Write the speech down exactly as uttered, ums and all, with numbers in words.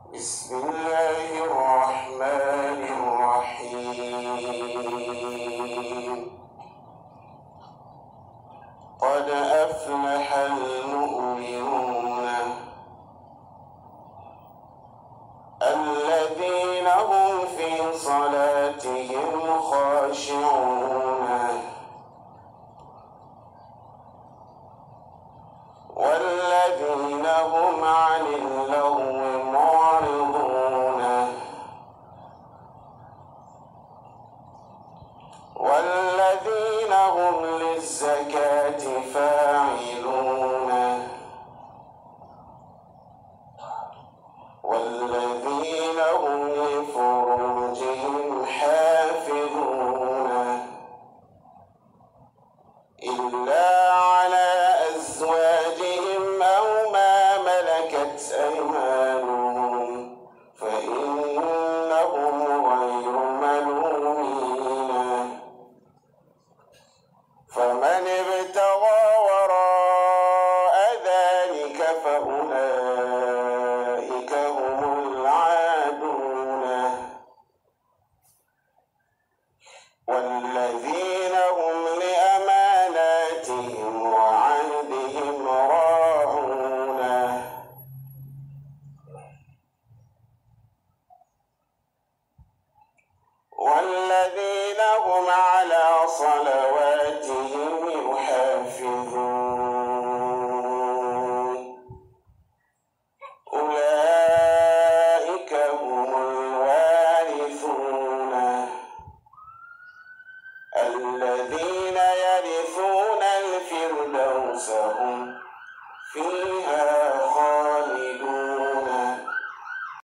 بسم الله الرحمن الرحيم قد أفلح المؤمنون الذين هم في صلاتهم خاشعون والذين هم عن اللغو معرضون والذين هم للزكاة فاعلون والذين